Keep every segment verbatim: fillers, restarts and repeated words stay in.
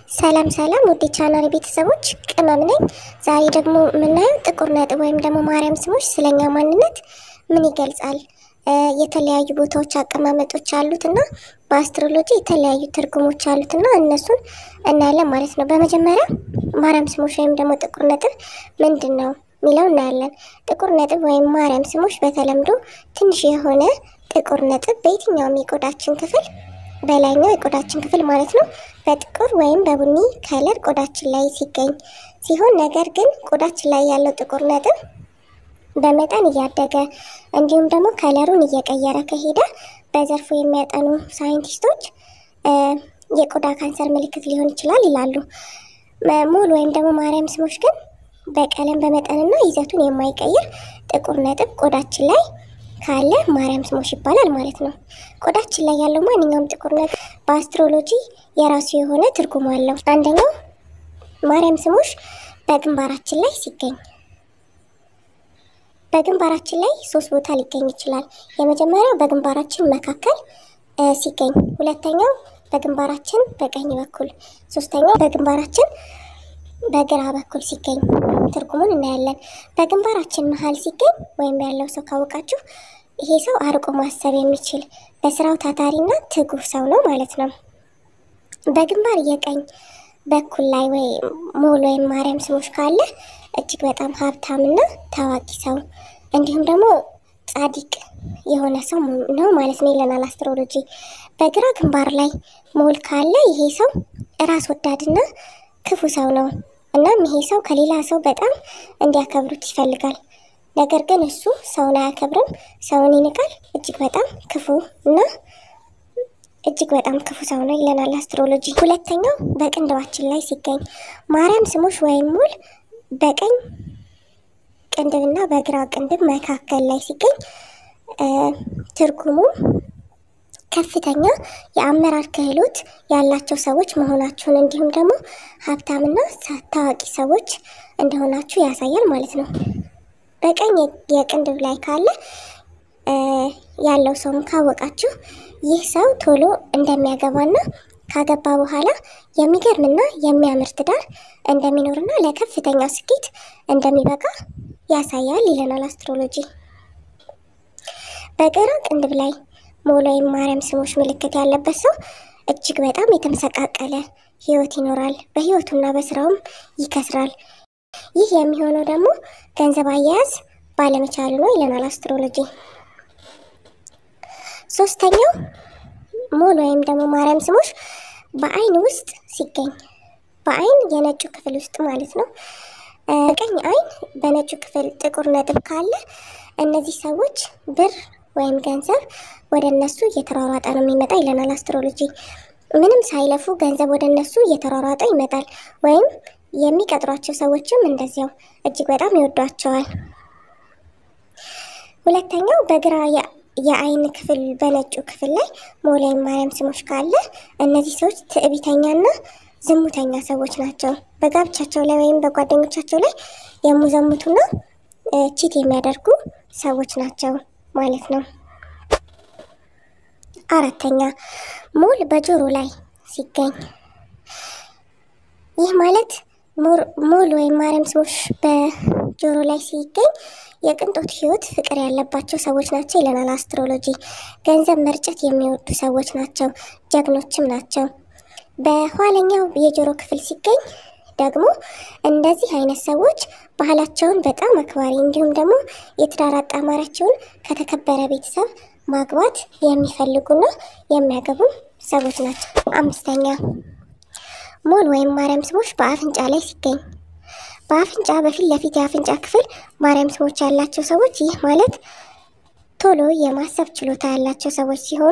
ሰላም ሰላም ወዲ ቻናል ቤተሰቦች ቅመም ነኝ። ዛሬ ደግሞ ምናየው ጥቁር ነጥብ ወይም ደግሞ ማርያም ስሞች ስለኛ ማንነት ምን ይገልጻል? የተለያዩ ቦታዎች አቀማመጦች አሉትና በአስትሮሎጂ የተለያዩ ትርጉሞች አሉትና እነሱን እናያለን ማለት ነው። በመጀመሪያ ማርያም ስሞች ወይም ደግሞ ጥቁር ነጥብ ምንድነው ሚለው እናያለን። ጥቁር ነጥብ ወይም ማርያም ስሞች በተለምዶ ትንሽ የሆነ ጥቁር ነጥብ በየትኛውም የቆዳችን ክፍል በላይኛው የቆዳችን ክፍል ማለት ነው በጥቁር ወይም በቡኒ ከለር ቆዳችን ላይ ሲገኝ ሲሆን ነገር ግን ቆዳችን ላይ ያለው ጥቁር ነጥብ በመጠን እያደገ እንዲሁም ደግሞ ከለሩን እየቀየረ ከሄደ በዘርፉ የሚያጠኑ ሳይንቲስቶች የቆዳ ካንሰር ምልክት ሊሆን ይችላል ይላሉ። ሙሉ ወይም ደግሞ ማርያም ስሞች ግን በቀለም በመጠንና ይዘቱን የማይቀይር ጥቁር ነጥብ ቆዳችን ላይ ካለ ማርያም ስሞች ይባላል ማለት ነው። ቆዳችን ላይ ያለው ማንኛውም ጥቁር ነጥብ በአስትሮሎጂ የራሱ የሆነ ትርጉም አለው። አንደኛው ማርያም ስሞች በግንባራችን ላይ ሲገኝ በግንባራችን ላይ ሶስት ቦታ ሊገኝ ይችላል። የመጀመሪያው በግንባራችን መካከል ሲገኝ፣ ሁለተኛው በግንባራችን በቀኝ በኩል፣ ሶስተኛው በግንባራችን በግራ በኩል ሲገኝ ትርጉሙን እናያለን። በግንባራችን መሃል ሲገኝ ወይም ያለው ሰው ካወቃችሁ ይሄ ሰው አርቆ ማሰብ የሚችል በስራው ታታሪና ትጉህ ሰው ነው ማለት ነው። በግንባር የቀኝ በኩል ላይ ወይ ሙሉ ወይም ማርያም ስሞች ካለ እጅግ በጣም ሀብታምና ታዋቂ ሰው እንዲሁም ደግሞ ጻድቅ የሆነ ሰው ነው ማለት ነው ይለናል አስትሮሎጂ። በግራ ግንባር ላይ ሞል ካለ ይሄ ሰው ራስ ወዳድና ክፉ ሰው ነው። እናም ይሄ ሰው ከሌላ ሰው በጣም እንዲያከብሩት ይፈልጋል። ነገር ግን እሱ ሰውን አያከብርም፣ ሰውን ይንቃል። እጅግ በጣም ክፉ እና እጅግ በጣም ክፉ ሰው ነው ይለናል አስትሮሎጂ። ሁለተኛው በቅንድባችን ላይ ሲገኝ ማርያም ስሞች ወይም ሙል በቀኝ ቅንድብና በግራ ቅንድብ መካከል ላይ ሲገኝ ትርጉሙ ከፍተኛ የአመራር ክህሎት ያላቸው ሰዎች መሆናቸውን እንዲሁም ደግሞ ሀብታምና ታዋቂ ሰዎች እንደሆናችሁ ያሳያል ማለት ነው። በቀኝ የቅንድብ ላይ ካለ ያለው ሰውም ካወቃችሁ ይህ ሰው ቶሎ እንደሚያገባና ካገባ በኋላ የሚገርምና የሚያምር ትዳር እንደሚኖርና ለከፍተኛ ስኬት እንደሚበቃ ያሳያል ይለናል አስትሮሎጂ። በግራ ቅንድብ ላይ ሙሉ ወይም ማርያም ስሞች ምልክት ያለበት ሰው እጅግ በጣም የተመሰቃቀለ ህይወት ይኖራል። በህይወቱና በስራውም ይከስራል። ይህ የሚሆነው ደግሞ ገንዘብ አያያዝ ባለመቻሉ ነው ይለናል አስትሮሎጂ። ሶስተኛው ሙሉ ወይም ደግሞ ማርያም ስሞች በአይን ውስጥ ሲገኝ በአይን የነጩ ክፍል ውስጥ ማለት ነው። በቀኝ አይን በነጩ ክፍል ጥቁር ነጥብ ካለ እነዚህ ሰዎች ብር ወይም ገንዘብ ወደ እነሱ እየተሯሯጠ ነው የሚመጣ ይለናል አስትሮሎጂ። ምንም ሳይለፉ ገንዘብ ወደ እነሱ እየተሯሯጠ ይመጣል። ወይም የሚቀጥሯቸው ሰዎችም እንደዚያው እጅግ በጣም ይወዷቸዋል። ሁለተኛው በግራ የአይን ክፍል በነጩ ክፍል ላይ ሙሉ ወይም ማርያም ስሞች ካለ እነዚህ ሰዎች ትዕቢተኛና ዝሙተኛ ሰዎች ናቸው። በጋብቻቸው ላይ ወይም በጓደኞቻቸው ላይ የሚዘሙቱና ቺት የሚያደርጉ ሰዎች ናቸው ማለት ነው። አራተኛ ሙሉ በጆሮ ላይ ሲገኝ ይህ ማለት ሙሉ ወይም ማርያም ስሞች በጆሮ ላይ ሲገኝ የቅንጦት ህይወት ፍቅር ያለባቸው ሰዎች ናቸው ይለናል አስትሮሎጂ። ገንዘብ መርጨት የሚወዱ ሰዎች ናቸው፣ ጀግኖችም ናቸው። በኋለኛው የጆሮ ክፍል ሲገኝ ደግሞ እንደዚህ አይነት ሰዎች ባህላቸውን በጣም አክባሪ እንዲሁም ደግሞ የትዳር አጣማሪያቸውን ከተከበረ ቤተሰብ ማግባት የሚፈልጉና የሚያገቡ ሰዎች ናቸው። አምስተኛ ሙሉ ወይም ማርያም ስሞች በአፍንጫ ላይ ሲገኝ በአፍንጫ በፊት ለፊት የአፍንጫ ክፍል ማርያም ስሞች ያላቸው ሰዎች ይህ ማለት ቶሎ የማሰብ ችሎታ ያላቸው ሰዎች ሲሆኑ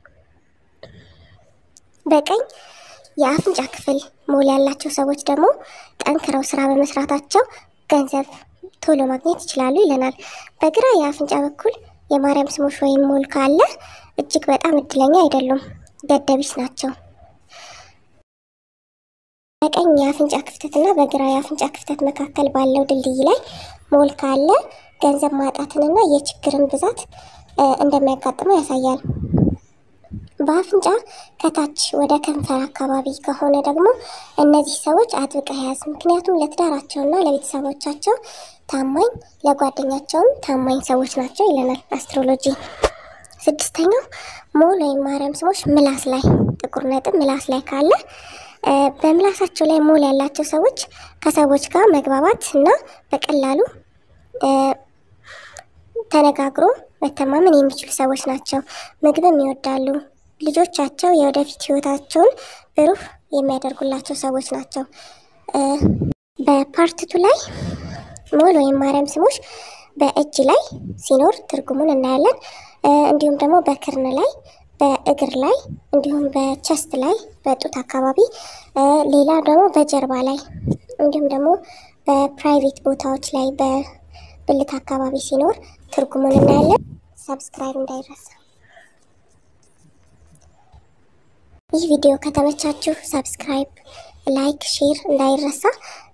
በቀኝ የአፍንጫ ክፍል ሙሉ ያላቸው ሰዎች ደግሞ ጠንክረው ስራ በመስራታቸው ገንዘብ ቶሎ ማግኘት ይችላሉ ይለናል። በግራ የአፍንጫ በኩል የማርያም ስሞች ወይም ሙሉ ካለ እጅግ በጣም እድለኛ አይደሉም፣ ደደቢስ ናቸው። በቀኝ የአፍንጫ ክፍተትና በግራ የአፍንጫ ክፍተት መካከል ባለው ድልድይ ላይ ሙሉ ካለ ገንዘብ ማጣትንና የችግርን ብዛት እንደሚያጋጥመው ያሳያል። በአፍንጫ ከታች ወደ ከንፈር አካባቢ ከሆነ ደግሞ እነዚህ ሰዎች አጥብቀው ያዝ ምክንያቱም ለትዳራቸውና ለቤተሰቦቻቸው ታማኝ ለጓደኛቸውም ታማኝ ሰዎች ናቸው ይለናል አስትሮሎጂ። ስድስተኛው ሞል ወይም ማርያም ስሞች ምላስ ላይ ጥቁር ነጥብ ምላስ ላይ ካለ በምላሳቸው ላይ ሞል ያላቸው ሰዎች ከሰዎች ጋር መግባባት እና በቀላሉ ተነጋግሮ መተማመን የሚችሉ ሰዎች ናቸው። ምግብም ይወዳሉ። ልጆቻቸው የወደፊት ህይወታቸውን ብሩህ የሚያደርጉላቸው ሰዎች ናቸው። በፓርት ቱ ላይ ሞል ወይም ማርያም ስሞች በእጅ ላይ ሲኖር ትርጉሙን እናያለን። እንዲሁም ደግሞ በክርን ላይ በእግር ላይ እንዲሁም በቸስት ላይ በጡት አካባቢ ሌላ ደግሞ በጀርባ ላይ እንዲሁም ደግሞ በፕራይቬት ቦታዎች ላይ በብልት አካባቢ ሲኖር ትርጉሙን እናያለን። ሰብስክራይብ እንዳይረሳ። ይህ ቪዲዮ ከተመቻችሁ ሰብስክራይብ ላይክ ሼር እንዳይረሳ።